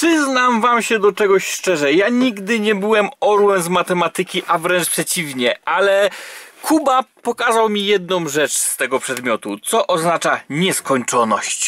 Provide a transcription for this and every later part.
Przyznam wam się do czegoś szczerze, ja nigdy nie byłem orłem z matematyki, a wręcz przeciwnie, ale Kuba pokazał mi jedną rzecz z tego przedmiotu, co oznacza nieskończoność.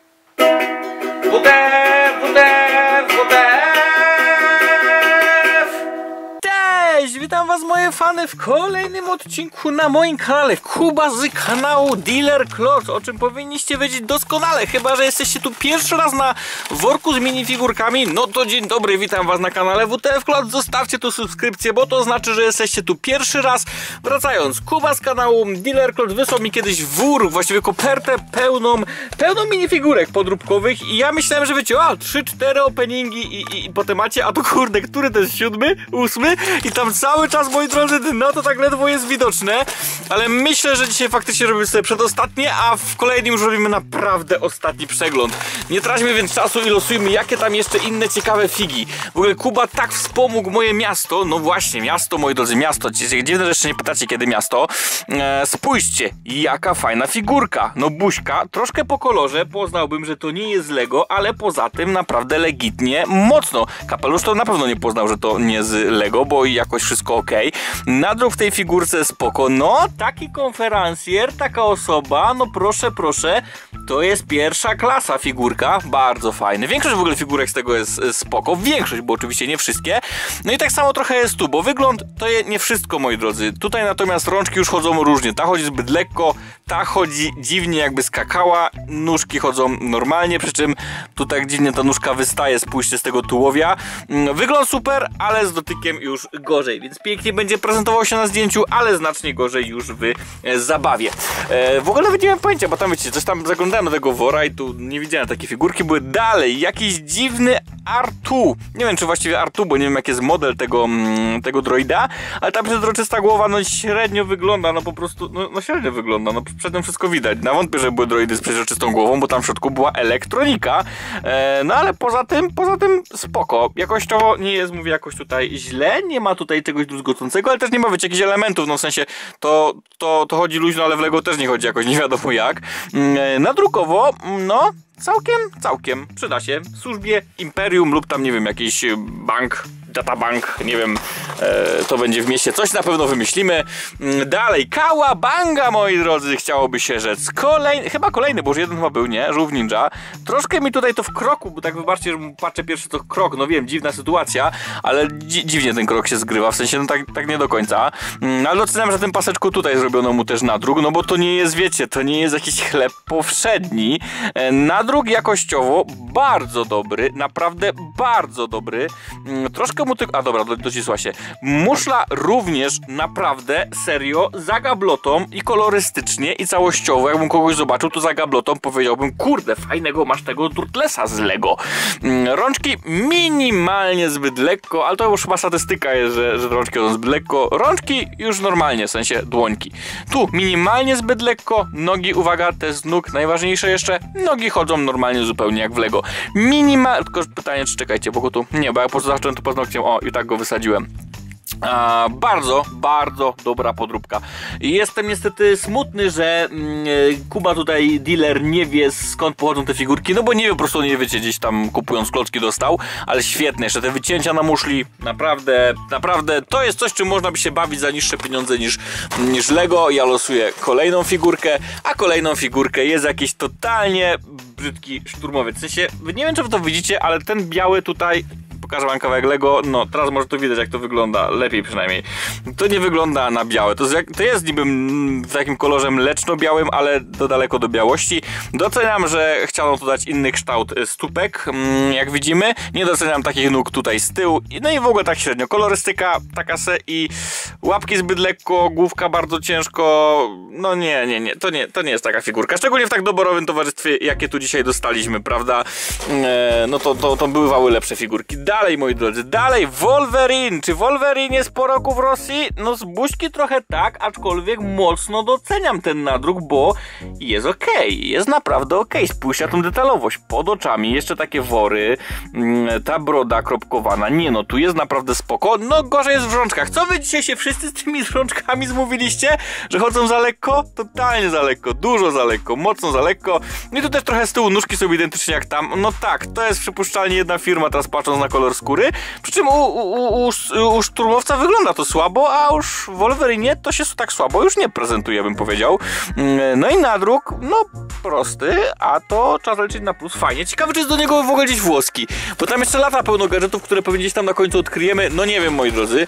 Cześć, witam was moje fany w kolejnym odcinku na moim kanale Kuba z kanału Dealer Klocz, o czym powinniście wiedzieć doskonale, chyba że jesteście tu pierwszy raz na worku z minifigurkami. No to dzień dobry, witam was na kanale WTF Klocz, zostawcie tu subskrypcję, bo to znaczy, że jesteście tu pierwszy raz. Wracając, Kuba z kanału Dealer Klocz wysłał mi kiedyś wór, właściwie kopertę pełną minifigurek podróbkowych i ja myślałem, że wiecie, 3-4 openingi i po temacie, a to kurde, który to jest 7, 8 i tam cały czas, moi drodzy, no to tak ledwo jest widoczne, ale myślę, że dzisiaj faktycznie robimy sobie przedostatnie, a w kolejnym już robimy naprawdę ostatni przegląd. Nie traćmy więc czasu i losujmy, jakie tam jeszcze inne ciekawe figi. W ogóle Kuba tak wspomógł moje miasto, no właśnie, miasto, moi drodzy, miasto. Dziwne, że jeszcze nie pytacie, kiedy miasto. Spójrzcie, jaka fajna figurka. No buźka, troszkę po kolorze, poznałbym, że to nie jest Lego, ale poza tym naprawdę legitnie mocno. Kapelusz to na pewno nie poznał, że to nie z Lego, bo jakoś wszystko ok. Nadruk w tej figurce spoko. No, taki konferencjer, taka osoba, no proszę, proszę, to jest pierwsza klasa figurka, bardzo fajny. Większość w ogóle figurek z tego jest spoko, większość, bo oczywiście nie wszystkie. No i tak samo trochę jest tu, bo wygląd to nie wszystko, moi drodzy. Tutaj natomiast rączki już chodzą różnie, ta chodzi zbyt lekko, ta chodzi dziwnie, jakby skakała, nóżki chodzą normalnie, przy czym tu tak dziwnie ta nóżka wystaje, spójrzcie, z tego tułowia. Wygląd super, ale z dotykiem już gorzej, więc pięknie będzie prezentował się na zdjęciu, ale znacznie gorzej już w zabawie. W ogóle nawet nie mam pojęcia, bo tam wiecie, coś tam zaglądałem do tego wora i tu nie widziałem, takie figurki były. Dalej, jakiś dziwny R2, nie wiem czy właściwie R2, bo nie wiem jaki jest model tego droida, ale ta przezroczysta głowa no średnio wygląda, no po prostu, no średnio wygląda, no przed tym wszystko widać. Na wątpię, że były droidy z przezroczystą głową, bo tam w środku była elektronika, no ale poza tym spoko. Jakościowo nie jest, mówię, jakoś tutaj źle, nie ma tutaj czegoś druzgocącego, ale też nie ma, wiecie, jakichś elementów, no w sensie to chodzi luźno, ale w Lego też nie chodzi jakoś nie wiadomo jak. Nadrukowo, no całkiem przyda się w służbie Imperium lub tam, nie wiem, jakiś bank, databank, nie wiem, to będzie w mieście, coś na pewno wymyślimy. Dalej, Kałabanga, moi drodzy, chciałoby się rzec. Chyba kolejny, bo już jeden chyba był, nie? Żółw ninja. Troszkę mi tutaj to w kroku, bo tak wybaczcie, że patrzę pierwszy to krok, no wiem, dziwna sytuacja, ale dziwnie ten krok się zgrywa, w sensie, no tak nie do końca. Ale doceniam, że tym paseczku tutaj zrobiono mu też nadruk, no bo to nie jest, wiecie, to nie jest jakiś chleb powszedni. Nadruk jakościowo bardzo dobry, naprawdę bardzo dobry. Troszkę mu tylko... A dobra, docisła się. Muszla również naprawdę, serio, za gablotą i kolorystycznie i całościowo. Jakbym kogoś zobaczył, to za gablotą powiedziałbym, kurde, fajnego masz tego Turtlesa z Lego. Rączki minimalnie zbyt lekko, ale to już chyba statystyka jest, że rączki są zbyt lekko. Rączki już normalnie, w sensie dłońki. Tu minimalnie zbyt lekko, nogi, uwaga, test nóg, najważniejsze jeszcze, nogi chodzą normalnie zupełnie jak w Lego. Tylko pytanie, czy czekajcie, bo go tu... Nie, bo jak po prostu zacząłem to paznokciem, i tak go wysadziłem. Bardzo dobra podróbka. Jestem niestety smutny, że Kuba tutaj, dealer, nie wie skąd pochodzą te figurki, no bo nie wie, po prostu nie wiecie, gdzieś tam kupując klocki dostał, ale świetne, jeszcze te wycięcia na muszli, naprawdę to jest coś, czym można by się bawić za niższe pieniądze niż Lego. Ja losuję kolejną figurkę, a kolejną figurkę jest jakiś totalnie brzydki szturmowiec. W sensie, nie wiem, czy wy to widzicie, ale ten biały tutaj, pokażę wam kawałek Lego, no teraz może to widać, jak to wygląda, lepiej przynajmniej. To nie wygląda na białe, to jest niby w takim kolorze mleczno-białym, ale daleko do białości. Doceniam, że chciano tu dać inny kształt stópek, jak widzimy. Nie doceniam takich nóg tutaj z tyłu, no i w ogóle tak średnio. Kolorystyka taka se i łapki zbyt lekko, główka bardzo ciężko, no nie, to nie jest taka figurka. Szczególnie w tak doborowym towarzystwie, jakie tu dzisiaj dostaliśmy, prawda? No to bywały lepsze figurki. dalej, moi drodzy, dalej Wolverine. Czy Wolverine jest po roku w Rosji? No z buźki trochę tak, aczkolwiek mocno doceniam ten nadruk, bo jest okej, jest naprawdę okej. Spójrz na tą detalowość, pod oczami, jeszcze takie wory, ta broda kropkowana, nie no, tu jest naprawdę spoko. No gorzej jest w rączkach. Co wy dzisiaj się wszyscy z tymi rączkami zmówiliście? Że chodzą za lekko? Totalnie za lekko, dużo za lekko, mocno za lekko. No i tu też trochę z tyłu nóżki są identycznie jak tam. No tak, to jest przypuszczalnie jedna firma, teraz patrząc na kolor skóry. Przy czym u szturmowca wygląda to słabo, a już w Wolverine to się tak słabo już nie prezentuje, bym powiedział. No i nadruk, no prosty, a to trzeba zaliczyć na plus. Fajnie. Ciekawe, czy jest do niego w ogóle gdzieś włoski, bo tam jeszcze lata pełno gadżetów, które pewnie gdzieś tam na końcu odkryjemy. No nie wiem, moi drodzy.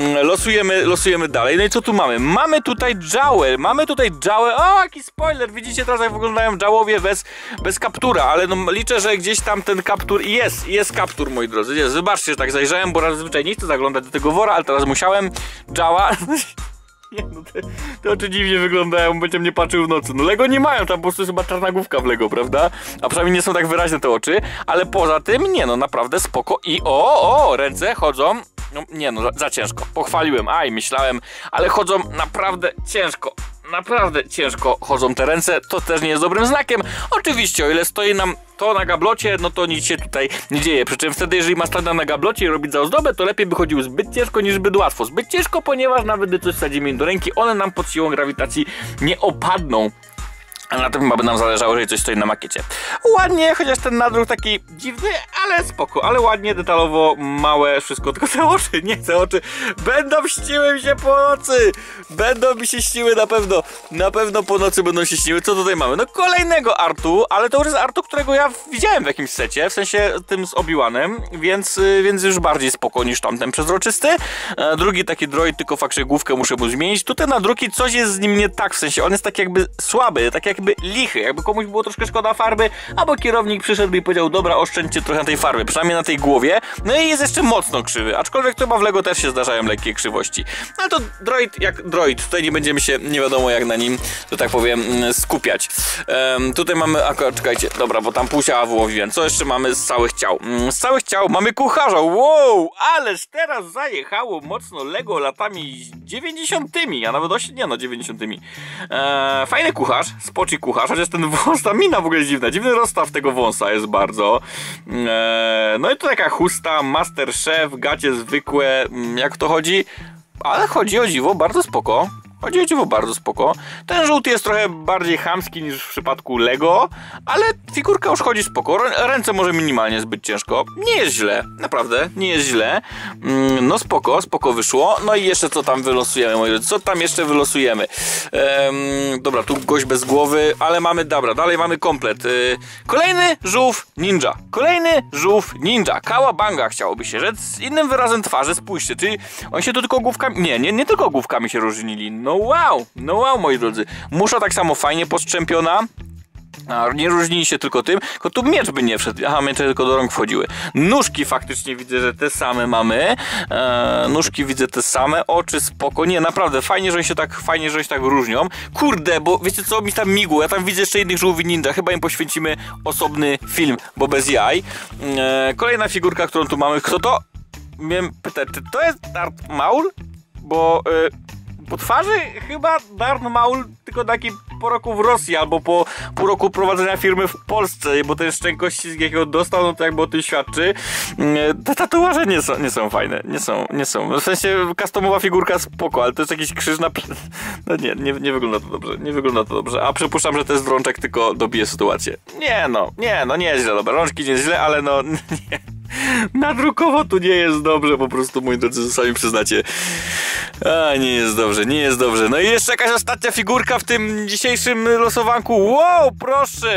Losujemy dalej. No i co tu mamy? Mamy tutaj Jawę. O, jaki spoiler! Widzicie teraz, jak wyglądają Jawowie bez kaptura, ale no liczę, że gdzieś tam ten kaptur jest kaptur, moi drodzy. Jest. Wybaczcie, że tak zajrzałem, bo zazwyczaj nie chcę zaglądać do tego wora, ale teraz musiałem. Jawa. Nie, no te oczy dziwnie wyglądają, będzie mnie patrzył w nocy. No Lego nie mają, tam po prostu jest chyba czarna główka w Lego, prawda? A przynajmniej nie są tak wyraźne te oczy, ale poza tym, nie no, naprawdę spoko. I ręce chodzą, no nie no, za ciężko. Pochwaliłem, myślałem, ale chodzą naprawdę ciężko. Naprawdę ciężko chodzą te ręce, to też nie jest dobrym znakiem. Oczywiście, o ile stoi nam to na gablocie, no to nic się tutaj nie dzieje. Przy czym wtedy, jeżeli ma stać na gablocie i robić za ozdobę, to lepiej by chodził zbyt ciężko niż zbyt łatwo. Zbyt ciężko, ponieważ nawet gdy coś wsadzimy im do ręki, one nam pod siłą grawitacji nie opadną. A na tym chyba by nam zależało, jeżeli coś stoi na makiecie. Ładnie, chociaż ten nadruk taki dziwny, ale spoko, ale ładnie, detalowo, małe, wszystko, tylko te oczy będą ściły mi się po nocy, będą mi się śniły na pewno po nocy będą się śniły. Co tutaj mamy? No kolejnego artu, ale to już jest artu, którego ja widziałem w jakimś secie, w sensie tym z Obi-Wanem, więc już bardziej spoko niż tamten przezroczysty. Drugi taki droid, tylko faktycznie główkę muszę mu zmienić. Tutaj na drugi coś jest z nim nie tak, w sensie on jest tak jakby słaby, tak jakby lichy, jakby komuś było troszkę szkoda farby, albo kierownik przyszedł i powiedział, dobra, oszczędźcie trochę na tej farby, przynajmniej na tej głowie. No i jest jeszcze mocno krzywy, aczkolwiek to chyba w Lego też się zdarzają lekkie krzywości. No to droid jak droid, tutaj nie będziemy się nie wiadomo jak na nim, że tak powiem, skupiać. Tutaj mamy, czekajcie, dobra, bo tam pół ciała wyłowiłem. Co jeszcze mamy z całych ciał? Z całych ciał mamy kucharza, wow, ależ teraz zajechało mocno Lego latami 90., a nawet 90. Fajny kucharz, spoczy kucharz, chociaż ten wąs, ta mina w ogóle jest dziwna, dziwny rozstaw tego wąsa jest bardzo. No i to taka chusta, master chef, gacie zwykłe, jak to chodzi? Ale chodzi o dziwo bardzo spoko. Ten żółty jest trochę bardziej chamski niż w przypadku Lego, ale figurka już chodzi spoko. Ręce może minimalnie zbyt ciężko. Nie jest źle, naprawdę, nie jest źle. No spoko wyszło. No i jeszcze co tam wylosujemy, moi drodzy? Co tam jeszcze wylosujemy? Dobra, tu gość bez głowy, ale mamy, dobra, dalej mamy komplet. Kolejny żółw ninja. Kałabanga chciałoby się rzec, z innym wyrazem twarzy, spójrzcie, czyli oni się tu tylko główkami, nie tylko główkami się różnili. No wow, moi drodzy. Musza tak samo fajnie postrzępiona. A nie różnili się tylko tym, tylko tu miecz by nie wszedł. Aha, miecze tylko do rąk wchodziły. Nóżki faktycznie widzę, że te same mamy. Nóżki widzę te same. Oczy spoko. Nie, naprawdę fajnie, że się tak różnią. Kurde, bo wiecie co, mi tam migło. Ja tam widzę jeszcze innych żółwi ninja. Chyba im poświęcimy osobny film, bo bez jaj. Kolejna figurka, którą tu mamy. Kto to? Miałem pytać, czy to jest Darth Maul? Bo po twarzy chyba Darth Maul, tylko taki po roku w Rosji, albo po pół roku prowadzenia firmy w Polsce, bo ten szczękościsk, jakiego dostał, no to jakby o tym świadczy. Te tatuaże nie są fajne, nie są. W sensie customowa figurka spoko, ale to jest jakiś krzyż na... No nie wygląda to dobrze, a przypuszczam, że to jest rączek, tylko dobije sytuację. Nie jest źle, dobra, rączki nie jest źle, ale no nie. Nadrukowo tu nie jest dobrze, po prostu, moi drodzy, sami przyznacie. Nie jest dobrze. No i jeszcze jakaś ostatnia figurka w tym dzisiejszym losowanku. Wow, proszę,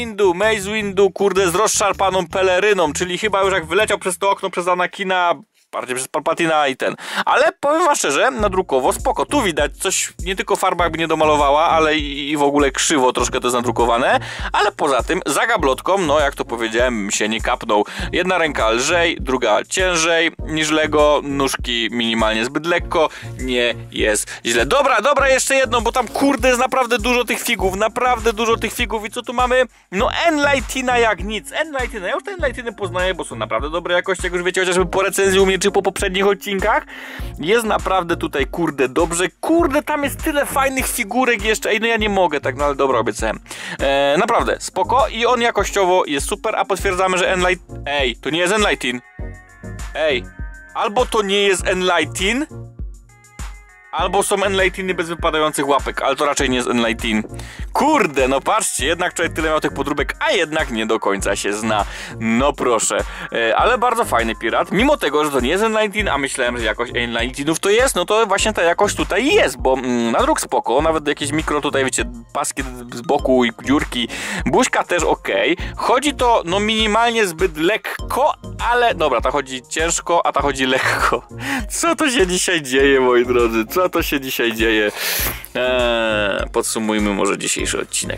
Mace Windu, kurde, z rozszarpaną peleryną, czyli chyba już jak wyleciał przez to okno, przez Anakina, wsparcie przez Palpatina i ten. Ale powiem wam szczerze, nadrukowo spoko. Tu widać coś, nie tylko farba jakby nie domalowała, ale i w ogóle krzywo troszkę to jest nadrukowane. Ale poza tym za gablotką, no jak to powiedziałem, się nie kapnął. Jedna ręka lżej, druga ciężej niż Lego, nóżki minimalnie zbyt lekko, nie jest źle. Dobra, jeszcze jedno, bo tam kurde jest naprawdę dużo tych figów, i co tu mamy? No Enlightina jak nic, Enlightina, ja już te Enlightiny poznaję, bo są naprawdę dobre jakości, jak już wiecie, chociażby po recenzji u mnie, czy po poprzednich odcinkach. Jest naprawdę tutaj kurde dobrze, kurde tam jest tyle fajnych figurek jeszcze, ej no ja nie mogę, tak, no ale dobra, obiecałem. Naprawdę, spoko i on jakościowo jest super, a potwierdzamy, że ej, to nie jest Enlightin. Ej, albo to nie jest Enlightin, albo są Enlightiny bez wypadających łapek, ale to raczej nie jest Enlightin. Kurde, no patrzcie, jednak człowiek tyle miał tych podróbek, a jednak nie do końca się zna. No proszę. Ale bardzo fajny pirat. Mimo tego, że to nie jest Enlightin, a myślałem, że jakość Enlightinów to jest, no to właśnie ta jakość tutaj jest, bo nadruk spoko, nawet jakieś mikro tutaj, wiecie, paski z boku i dziurki. Buźka też okej. Chodzi to, no minimalnie zbyt lekko, ale dobra, ta chodzi ciężko, a ta chodzi lekko. Co to się dzisiaj dzieje, moi drodzy? Co to się dzisiaj dzieje? Podsumujmy może dzisiejszy odcinek.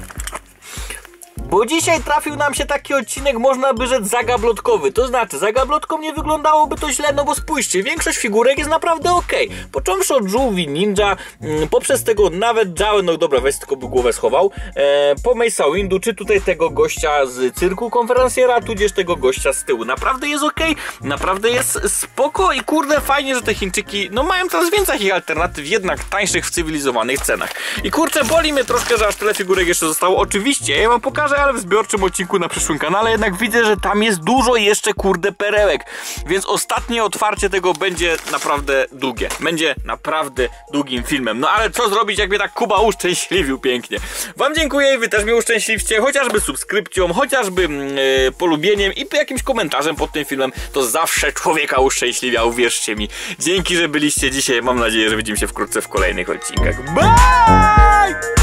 Bo dzisiaj trafił nam się taki odcinek, można by rzec zagablotkowy. To znaczy, za gablotką nie wyglądałoby to źle, no bo spójrzcie, większość figurek jest naprawdę okej. Począwszy od żółwi ninja, poprzez tego nawet Jały, no dobra, weź tylko by głowę schował, po Mace'a Windu, czy tutaj tego gościa z cyrku konferencjera, tudzież tego gościa z tyłu. Naprawdę jest okej, naprawdę jest spoko i kurde fajnie, że te Chińczyki, no mają coraz więcej takich alternatyw, jednak tańszych w cywilizowanych cenach. I kurczę, boli mnie troszkę, że aż tyle figurek jeszcze zostało. Oczywiście, ja wam pokażę, ale w zbiorczym odcinku na przyszłym kanale, jednak widzę, że tam jest dużo jeszcze kurde perełek, więc ostatnie otwarcie tego będzie naprawdę długie, będzie naprawdę długim filmem, no ale co zrobić, jak mnie tak Kuba uszczęśliwił pięknie. Wam dziękuję i wy też mnie uszczęśliwcie, chociażby subskrypcją, chociażby polubieniem i jakimś komentarzem pod tym filmem, to zawsze człowieka uszczęśliwia, uwierzcie mi. Dzięki, że byliście dzisiaj, mam nadzieję, że widzimy się wkrótce w kolejnych odcinkach. Bye!